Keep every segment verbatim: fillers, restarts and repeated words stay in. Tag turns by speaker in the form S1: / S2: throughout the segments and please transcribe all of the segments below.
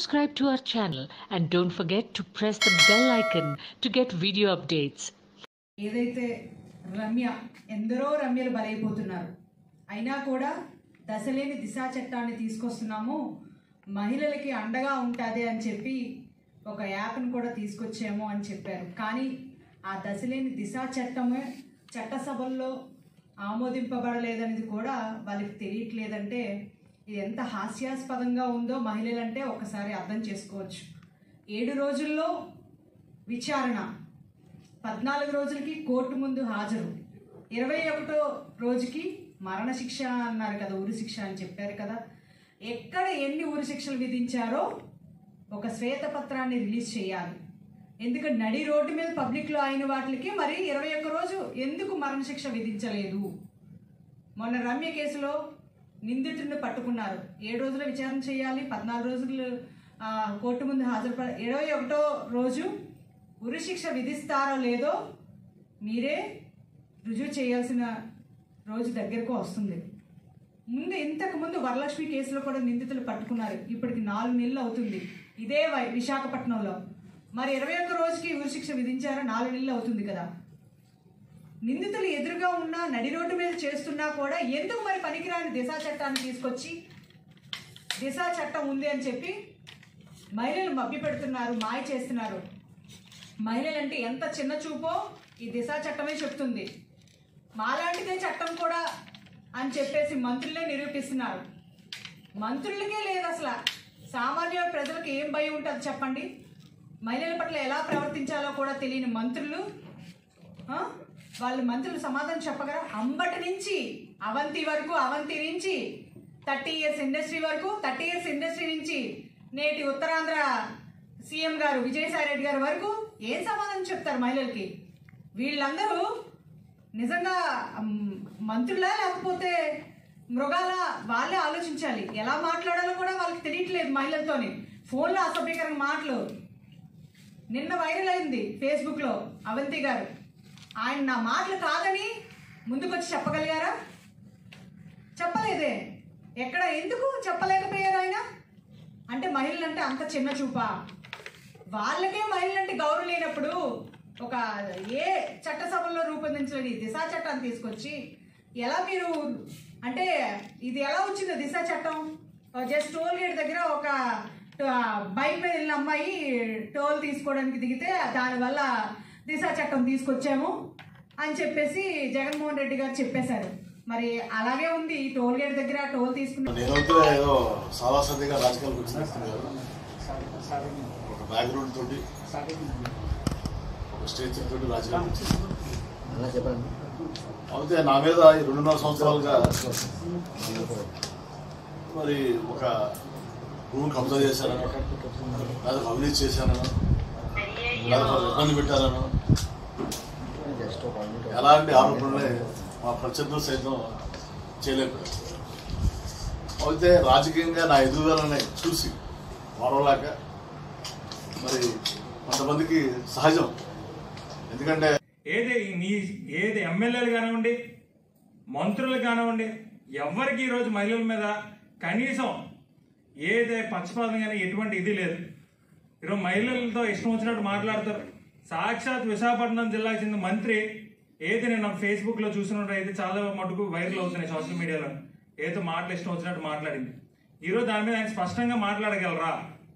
S1: subscribe to our channel and don't forget to press the bell icon to get video updates.
S2: ఏదైతే రమ్య ఎందరో రమ్యలు బలైపోతున్నారు అయినా కూడా దశలేని దిశా చట్టాన్ని తీసుకొస్తున్నాము మహిళలకి అండగా ఉంటది అని చెప్పి ఒక యాప్ని కూడా తీసుకొచ్చాము అని చెప్పారు. కానీ ఆ దశలేని దిశా చట్టమే చట్టసభల్లో ఆమోదింపబడలేదనేది కూడా వాళ్ళకి తెలియట్లేదంటే ఇది ఎంత హాస్యాస్పదంగా ఉందో మహిళలంటే ఒకసారి అర్థం చేసుకోవచ్చు. ఏడు రోజుల్లో విచారణ, పద్నాలుగు రోజులకి కోర్టు ముందు హాజరు, ఇరవై ఒకటో రోజుకి మరణశిక్ష అన్నారు కదా, ఉరి శిక్ష అని చెప్పారు కదా. ఎక్కడ ఎన్ని ఉరి శిక్షలు విధించారో ఒక శ్వేతపత్రాన్ని రిలీజ్ చేయాలి. ఎందుకంటే నడి రోడ్డు మీద పబ్లిక్లో అయిన వాటికి మరి ఇరవై ఒక్క రోజు ఎందుకు మరణశిక్ష విధించలేదు? మొన్న రమ్య కేసులో నిందితుడిని పట్టుకున్నారు, ఏడు రోజుల విచారణ చేయాలి, పద్నాలుగు రోజులు కోర్టు ముందు హాజరు, ఇరవై ఒకటో రోజు ఉరి శిక్ష విధిస్తారో లేదో మీరే రుజువు చేయాల్సిన రోజు దగ్గరకు వస్తుంది. ముందు ఇంతకు ముందు వరలక్ష్మి కేసులో కూడా నిందితులు పట్టుకున్నారు, ఇప్పటికి నాలుగు నెలలు అవుతుంది ఇదే విశాఖపట్నంలో. మరి ఇరవై ఒక్క రోజుకి ఉరి శిక్ష విధించారో నాలుగు నెలలు అవుతుంది కదా. నిందితులు ఎదురుగా ఉన్నా నడి రోడ్డు మీద చేస్తున్నా కూడా ఎందుకు మరి పనికిరాని దిశా చట్టాన్ని తీసుకొచ్చి దిశా చట్టం ఉంది అని చెప్పి మహిళలు మభ్య పెడుతున్నారు, మాయ చేస్తున్నారు. మహిళలంటే ఎంత చిన్న చూపో ఈ దిశా చట్టమే చెప్తుంది. మాలాంటిదే చట్టం కూడా అని చెప్పేసి మంత్రులే నిరూపిస్తున్నారు. మంత్రులకే లేదు అసలు, సామాన్య ప్రజలకు ఏం భయం ఉంటుంది చెప్పండి? మహిళల పట్ల ఎలా ప్రవర్తించాలో కూడా తెలియని మంత్రులు వాళ్ళు మంత్రులు సమాధానం చెప్పగలరా? అంబటి నుంచి అవంతి వరకు, అవంతి నుంచి థర్టీ ఇయర్స్ ఇండస్ట్రీ వరకు, థర్టీ ఇయర్స్ ఇండస్ట్రీ నుంచి నేటి ఉత్తరాంధ్ర సీఎం గారు విజయసాయి రెడ్డి గారి వరకు ఏం సమాధానం చెప్తారు మహిళలకి? వీళ్ళందరూ నిజంగా మంత్రులా లేకపోతే మృగాల? వాళ్ళే ఆలోచించాలి. ఎలా మాట్లాడాలో కూడా వాళ్ళకి తెలియట్లేదు. మహిళలతోని ఫోన్లో అసభ్యకరంగా మాటలు నిన్న వైరల్ అయింది ఫేస్బుక్లో. అవంతి గారు ఆయన నా మాటలు కాదని ముందుకొచ్చి చెప్పగలిగారా? చెప్పలేదే. ఎక్కడ ఎందుకు చెప్పలేకపోయారు ఆయన? అంటే మహిళలంటే అంత చిన్న చూపా? వాళ్ళకే మహిళలంటే గౌరవం లేనప్పుడు ఒక ఏ చట్టసభల్లో రూపొందించలేని దిశా చట్టాన్ని తీసుకొచ్చి ఎలా మీరు అంటే ఇది ఎలా వచ్చిందో దిశా చట్టం? జస్ట్ టోల్ గేట్ దగ్గర ఒక బైక్ మీద వెళ్ళిన అమ్మాయి టోల్ తీసుకోవడానికి దిగితే దానివల్ల దిశా చట్టం తీసుకొచ్చాము అని చెప్పేసి జగన్మోహన్ రెడ్డి గారు చెప్పేశారు. మరి అలాగే ఉంది ఈ టోల్ గేట్ దగ్గర టోల్ తీసుకున్న
S3: ఏదో సాదాసందిగా రాజకీయాలకు వచ్చినట్టు ఒక బ్యాక్గ్రౌండ్ తోటి ఒక స్టేజ్ తోటి రాజకీయాలు చెప్పండి. అయితే నా మీద ఈ రెండున్నర సంవత్సరాలుగా మరి ఒక భూమిని కబ్జా చేశారనో, లేదా అవినీతి చేశానో, లేదా ఇబ్బంది పెట్టారనో ఎలాంటి ఆరోపణలే మా ప్రత్యర్థులు సైతం చేయలేకపోయారు. అయితే రాజకీయంగా నా ఎదుగుదలని చూసి మరోలాక మరి కొంతమందికి సహజం. ఎందుకంటే
S4: ఏది నీ ఏది ఎమ్మెల్యేలు కానివ్వండి, మంత్రులు కానివ్వండి, ఎవరికి ఈరోజు మహిళల మీద కనీసం ఏదే పక్షపాతం కానీ ఎటువంటి ఇది లేదు. ఈరోజు మహిళలతో ఇష్టం వచ్చినట్టు మాట్లాడతారు. సాక్షాత్ విశాఖపట్నం జిల్లాకు చెందిన మంత్రి ఏది నేను ఫేస్బుక్ లో చూసినట్టు అయితే చాలా మటుకు వైరల్ అవుతున్నాయి సోషల్ మీడియాలో. ఏదో మాటలు ఇష్టం వచ్చినట్టు మాట్లాడింది. ఈరోజు దాని మీద ఆయన స్పష్టంగా మాట్లాడగలరా?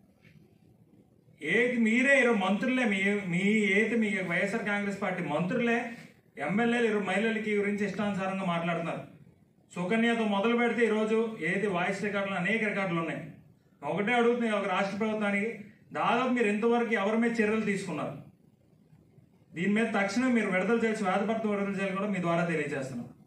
S4: ఏది మీరే ఈరోజు మంత్రులే, మీ మీ ఏది మీ వైఎస్ఆర్ కాంగ్రెస్ పార్టీ మంత్రులే ఎమ్మెల్యేలు ఈరోజు మహిళలకి గురించి ఇష్టానుసారంగా మాట్లాడుతున్నారు. సుకన్యతో మొదలు పెడితే ఈరోజు ఏది వాయిస్ రికార్డులు అనేక రికార్డులు ఉన్నాయి. ఒకటే అడుగుతున్నాయి ఒక రాష్ట్ర ప్రభుత్వానికి, దాదాపు మీరు ఎంతవరకు ఎవరి మీద చర్యలు తీసుకున్నారు? దీని మీద తక్షణం మీరు విడుదల చేసి వేదపత్రం విడుదల చేయాలని కూడా మీ ద్వారా తెలియజేస్తున్నాం.